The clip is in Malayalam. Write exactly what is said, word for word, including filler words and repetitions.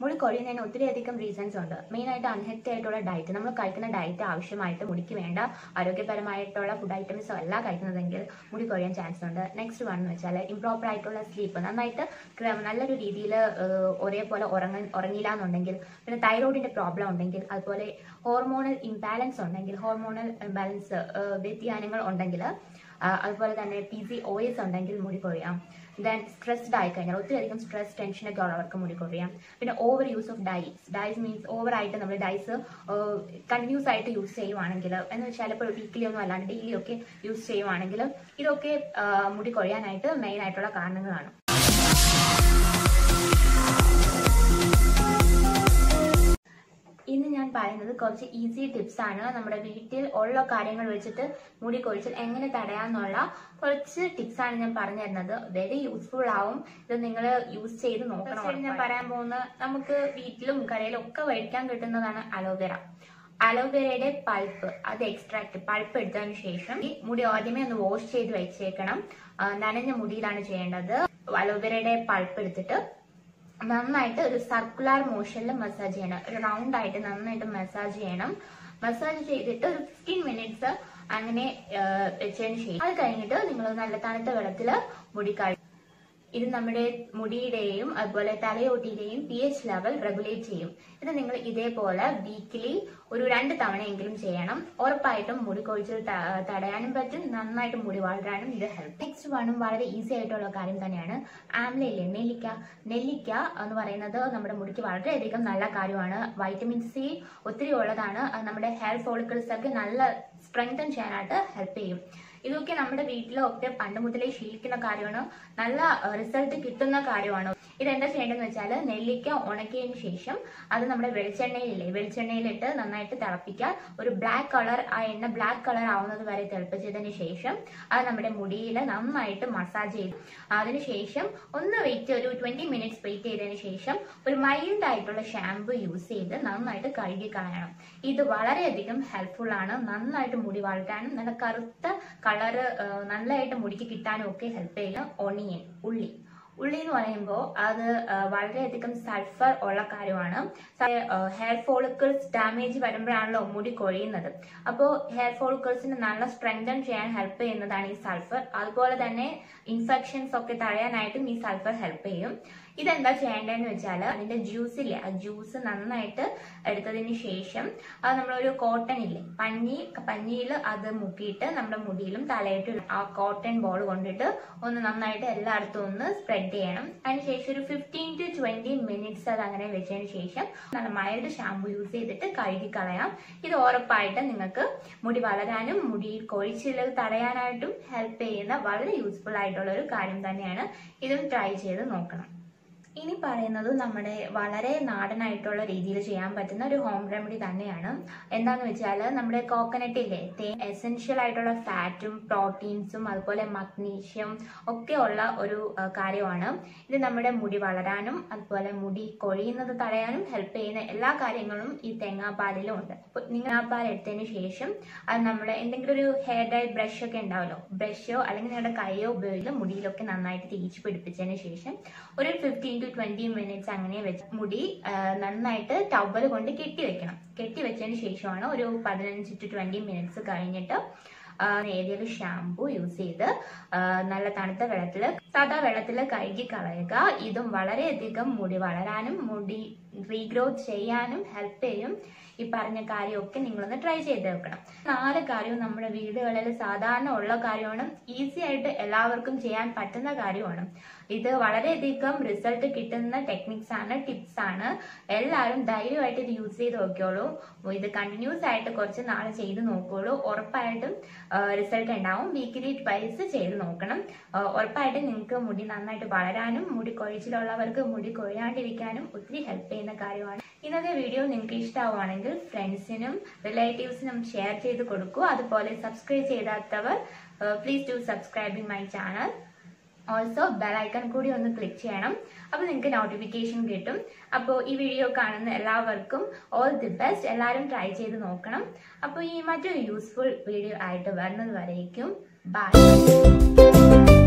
മുടി കൊഴിയുന്നതിന് ഒത്തിരിയധികം റീസൺസ് ഉണ്ട്. മെയിനായിട്ട് അൺഹെൽത്തി ആയിട്ടുള്ള ഡയറ്റ്, നമ്മൾ കഴിക്കുന്ന ഡയറ്റ് ആവശ്യമായിട്ട് മുടിക്ക് വേണ്ട ആരോഗ്യപരമായിട്ടുള്ള ഫുഡ് ഐറ്റംസോ അല്ല കഴിക്കുന്നതെങ്കിൽ മുടി കൊഴിയാൻ ചാൻസ് ഉണ്ട്. നെക്സ്റ്റ് വൺ എന്ന് വെച്ചാൽ ഇംപ്രോപ്പർ ആയിട്ടുള്ള സ്ലീപ്പ്, നന്നായിട്ട് നല്ലൊരു രീതിയിൽ ഒരേപോലെ ഉറങ്ങ ഉറങ്ങിയില്ല എന്നുണ്ടെങ്കിൽ, പിന്നെ തൈറോയിഡിന്റെ പ്രോബ്ലം ഉണ്ടെങ്കിൽ, അതുപോലെ ഹോർമോണൽ ഇംബാലൻസ് ഉണ്ടെങ്കിൽ, ഹോർമോണൽ ഇംബാലൻസ് വ്യതിയാനങ്ങൾ ഉണ്ടെങ്കിൽ, അതുപോലെ തന്നെ പി സി ഒ എസ് ഉണ്ടെങ്കിൽ മുടി കൊഴിയാം. ദെൻ സ്ട്രെസ്ഡ് ആയി കഴിഞ്ഞാൽ, ഒത്തിരിയധികം സ്ട്രെസ് ടെൻഷനൊക്കെ ഉള്ളവർക്ക് മുടി കൊഴിയാം. പിന്നെ over use of dyes, dyes means over ആയിട്ട് നമ്മൾ ഡൈസ് കണ്ടിന്യൂസ് ആയിട്ട് യൂസ് ചെയ്യുവാണെങ്കിൽ, എന്ന് വെച്ചാൽ ഇപ്പോൾ വീക്കിലി ഒന്നും അല്ലാണ്ട് ഡെയിലി ഒക്കെ യൂസ് ചെയ്യുവാണെങ്കിൽ, ഇതൊക്കെ മുടി കൊഴിയാനായിട്ട് മെയിൻ ആയിട്ടുള്ള കാരണങ്ങളാണ്. ഇന്ന് ഞാൻ പറയുന്നത് കുറച്ച് ഈസി ടിപ്സ് ആണ്. നമ്മുടെ വീട്ടിൽ ഉള്ള കാര്യങ്ങൾ വെച്ചിട്ട് മുടി കൊഴിച്ചിൽ എങ്ങനെ തടയാന്നുള്ള കുറച്ച് ടിപ്സ് ആണ് ഞാൻ പറഞ്ഞു തരുന്നത്. വെരി യൂസ്ഫുൾ ആവും. ഇത് നിങ്ങൾ യൂസ് ചെയ്ത് നോക്കണം. ഞാൻ പറയാൻ പോകുന്ന, നമുക്ക് വീട്ടിലും കടയിലും ഒക്കെ കഴിക്കാൻ കിട്ടുന്നതാണ് അലോവേറ. അലോവേറയുടെ പൾപ്പ്, അത് എക്സ്ട്രാക്ട് പൾപ്പ് എടുത്തതിന് ശേഷം ഈ മുടി ആദ്യമേ ഒന്ന് വാഷ് ചെയ്ത് വെച്ചേക്കണം. നനഞ്ഞ മുടിയിലാണ് ചെയ്യേണ്ടത്. അലോവേറയുടെ പൾപ്പ് എടുത്തിട്ട് നന്നായിട്ട് ഒരു സർക്കുലർ മോഷനിൽ മസാജ് ചെയ്യണം. ഒരു റൗണ്ട് ആയിട്ട് നന്നായിട്ട് മസാജ് ചെയ്യണം. മസാജ് ചെയ്തിട്ട് ഒരു ഫിഫ്റ്റീൻ മിനിറ്റ്സ് അങ്ങനെ വെച്ചതിന് ശേഷം അത് കഴിഞ്ഞിട്ട് നിങ്ങൾ നല്ല തണുത്ത വെള്ളത്തിൽ മുടി കഴുകി. ഇത് നമ്മുടെ മുടിയുടെയും അതുപോലെ തലയോട്ടിയുടെയും പി എച്ച് ലെവൽ റെഗുലേറ്റ് ചെയ്യും. ഇത് നിങ്ങൾ ഇതേപോലെ വീക്കിലി ഒരു രണ്ട് തവണയെങ്കിലും ചെയ്യണം. ഉറപ്പായിട്ടും മുടി കൊഴിച്ചിൽ തടയാനും പറ്റും, നന്നായിട്ട് മുടി വളരാനും ഇത് ഹെൽപ്പ്. നെക്സ്റ്റ് വണ്ണും വളരെ ഈസി ആയിട്ടുള്ള കാര്യം തന്നെയാണ് ആംലയിലെ നെല്ലിക്ക. നെല്ലിക്ക എന്ന് പറയുന്നത് നമ്മുടെ മുടിക്ക് വളരെയധികം നല്ല കാര്യമാണ്. വൈറ്റമിൻ സി ഒത്തിരി ഉള്ളതാണ്. നമ്മുടെ ഹെയർ ഫോളിക്കിൾസ് ഒക്കെ നല്ല സ്ട്രെങ്തൻ ചെയ്യാനായിട്ട് ഹെൽപ്പ് ചെയ്യും. ഇതൊക്കെ നമ്മുടെ വീട്ടിലൊക്കെ പണ്ട് മുതലേ ശീലിക്കുന്ന കാര്യമാണ്. നല്ല റിസൾട്ട് കിട്ടുന്ന കാര്യമാണ്. ഇതെന്താ ചെയ്യേണ്ടതെന്ന് വെച്ചാൽ, നെല്ലിക്ക ഉണക്കിയതിന് ശേഷം അത് നമ്മുടെ വെളിച്ചെണ്ണയിലില്ലേ വെളിച്ചെണ്ണയിലിട്ട് നന്നായിട്ട് തിളപ്പിക്കുക. ഒരു ബ്ലാക്ക് കളർ, ആ എണ്ണ ബ്ലാക്ക് കളർ ആവുന്നത് വരെ തിളപ്പിച്ചതിന് ശേഷം അത് നമ്മുടെ മുടിയിൽ നന്നായിട്ട് മസാജ് ചെയ്തു. അതിനുശേഷം ഒന്ന് വെയിറ്റ് ഒരു ട്വന്റി മിനിറ്റ്സ് വെയിറ്റ് ചെയ്തതിന് ശേഷം ഒരു മൈൽഡ് ആയിട്ടുള്ള ഷാമ്പു യൂസ് ചെയ്ത് നന്നായിട്ട് കഴുകി കളയണം. ഇത് വളരെയധികം ഹെൽപ്ഫുൾ ആണ്. നന്നായിട്ട് മുടി വളരാനും നല്ല കറുത്ത കളറ് നല്ലതായിട്ട് മുടിക്ക് കിട്ടാനും ഒക്കെ ഹെൽപ്പ് ചെയ്യും. ഒണിയൻ, ഉള്ളി ഉള്ളി എന്ന് പറയുമ്പോൾ അത് വളരെയധികം സൾഫർ ഉള്ള കാര്യമാണ്. ഹെയർ ഫോളിക്കിൾസ് ഡാമേജ് വരുമ്പോഴാണല്ലോ മുടി കൊഴിയുന്നത്. അപ്പോൾ ഹെയർ ഫോളിക്കിൾസിന് നല്ല സ്ട്രെങ്തൻ ചെയ്യാൻ ഹെൽപ്പ് ചെയ്യുന്നതാണ് ഈ സൾഫർ. അതുപോലെ തന്നെ ഇൻഫെക്ഷൻസ് ഒക്കെ തടയാനായിട്ടും ഈ സൾഫർ ഹെൽപ്പ് ചെയ്യും. ഇതെന്താ ചെയ്യേണ്ടതെന്ന് വെച്ചാൽ, അതിന്റെ ജ്യൂസ് ഇല്ലേ, ആ ജ്യൂസ് നന്നായിട്ട് എടുത്തതിന് ശേഷം അത് നമ്മളൊരു കോട്ടൺ ഇല്ലേ പഞ്ഞി പഞ്ഞിയിൽ അത് മുക്കിയിട്ട് നമ്മുടെ മുടിയിലും തലയിട്ടും ആ കോട്ടൺ ബോൾ കൊണ്ടിട്ട് ഒന്ന് നന്നായിട്ട് എല്ലായിടത്തും ഒന്ന് സ്പ്രെഡ് ചെയ്യണം. അതിനുശേഷം ഒരു ഫിഫ്റ്റീൻ ടു ട്വന്റി മിനിറ്റ്സ് അത് അങ്ങനെ വെച്ചതിന് ശേഷം നല്ല മൈൽഡ് ഷാമ്പു യൂസ് ചെയ്തിട്ട് കഴുകി കളയാം. ഇത് ഉറപ്പായിട്ട് നിങ്ങൾക്ക് മുടി വളരാനും മുടി കൊഴിച്ചിൽ തടയാനായിട്ടും ഹെൽപ്പ് ചെയ്യുന്ന വളരെ യൂസ്ഫുൾ ആയിട്ടുള്ള ഒരു കാര്യം തന്നെയാണ്. ഇതും ട്രൈ ചെയ്ത് നോക്കണം. ഇനി പറയുന്നത് നമ്മുടെ വളരെ നാടനായിട്ടുള്ള രീതിയിൽ ചെയ്യാൻ പറ്റുന്ന ഒരു ഹോം റെമഡി തന്നെയാണ്. എന്താന്ന് വെച്ചാൽ, നമ്മുടെ കോക്കനട്ടില്ലേ തേൻ എസെൻഷ്യൽ ആയിട്ടുള്ള ഫാറ്റും പ്രോട്ടീൻസും അതുപോലെ മഗ്നീഷ്യം ഒക്കെ ഉള്ള ഒരു കാര്യമാണ്. ഇത് നമ്മുടെ മുടി വളരാനും അതുപോലെ മുടി കൊഴിയുന്നത് തടയാനും ഹെൽപ്പ് ചെയ്യുന്ന എല്ലാ കാര്യങ്ങളും ഈ തേങ്ങാപ്പാലിലും ഉണ്ട്. അപ്പോൾ നിങ്ങൾ ആ പാൽ എടുത്തതിന് ശേഷം അത് നമ്മുടെ എന്തെങ്കിലും ഒരു ഹെയർ ഡൈ ബ്രഷ് ഒക്കെ ഉണ്ടാവല്ലോ, ബ്രഷോ അല്ലെങ്കിൽ നിങ്ങളുടെ കൈയോ ഉപയോഗിച്ച് മുടിയിലൊക്കെ നന്നായിട്ട് തേച്ച് പിടിപ്പിച്ചതിന് ശേഷം ഒരു ഫിഫ്റ്റീൻ ടു ട്വന്റി മിനിറ്റ്സ് അങ്ങനെ വെച്ച് മുടി നന്നായിട്ട് ടവൽ കൊണ്ട് കെട്ടി വെക്കണം. കെട്ടി വെച്ചതിന് ശേഷമാണ് ഒരു പതിനഞ്ച് ടു ട്വന്റി മിനിറ്റ്സ് കഴിഞ്ഞിട്ട് ഏതൊരു ഷാമ്പു യൂസ് ചെയ്ത് നല്ല തണുത്ത വെള്ളത്തിൽ സാധാ വെള്ളത്തിൽ കഴുകി കളയുക. ഇതും വളരെയധികം മുടി വളരാനും മുടി റീഗ്രോത്ത് ചെയ്യാനും ഹെൽപ്പ് ചെയ്യും. ഈ പറഞ്ഞ കാര്യമൊക്കെ നിങ്ങളൊന്ന് ട്രൈ ചെയ്ത് വെക്കണം. നാല് കാര്യവും നമ്മുടെ വീടുകളിൽ സാധാരണ ഉള്ള കാര്യമാണ്. ഈസി ആയിട്ട് എല്ലാവർക്കും ചെയ്യാൻ പറ്റുന്ന കാര്യമാണ്. ഇത് വളരെയധികം റിസൾട്ട് കിട്ടുന്ന ടെക്നിക്സ് ആണ്, ടിപ്സ് ആണ്. എല്ലാവരും ധൈര്യമായിട്ട് ഇത് യൂസ് ചെയ്ത് നോക്കിയോളൂ. ഇത് കണ്ടിന്യൂസ് ആയിട്ട് കുറച്ച് നാൾ ചെയ്ത് നോക്കുകയുള്ളൂ. ഉറപ്പായിട്ടും റിസൾട്ട് ഉണ്ടാവും. വീക്കിലി ട്വൈസ് ചെയ്ത് നോക്കണം. ഉറപ്പായിട്ടും നിങ്ങൾക്ക് മുടി നന്നായിട്ട് വളരാനും മുടി കൊഴിച്ചിലുള്ളവർക്ക് മുടി കൊഴിയാണ്ടിരിക്കാനും ഒത്തിരി ഹെൽപ്പ് ചെയ്യുന്ന കാര്യമാണ്. ഇന്നത്തെ വീഡിയോ നിങ്ങൾക്ക് ഇഷ്ടമാവുകയാണെങ്കിൽ ഫ്രണ്ട്സിനും റിലേറ്റീവ്സിനും ഷെയർ ചെയ്ത് കൊടുക്കൂ. അതുപോലെ സബ്സ്ക്രൈബ് ചെയ്താത്തവർ please do subscribe my channel. Also bell icon കൂടി ഒന്ന് ക്ലിക്ക് ചെയ്യണം. അപ്പോൾ നിങ്ങൾക്ക് നോട്ടിഫിക്കേഷൻ കിട്ടും. അപ്പോൾ ഈ വീഡിയോ കാണുന്ന എല്ലാവർക്കും ഓൾ ദി ബെസ്റ്റ്. എല്ലാവരും ട്രൈ ചെയ്ത് നോക്കണം. അപ്പോൾ ഈ മറ്റൊരു യൂസ്ഫുൾ വീഡിയോ ആയിട്ട് വരുന്നത് വരേക്കും ബൈ.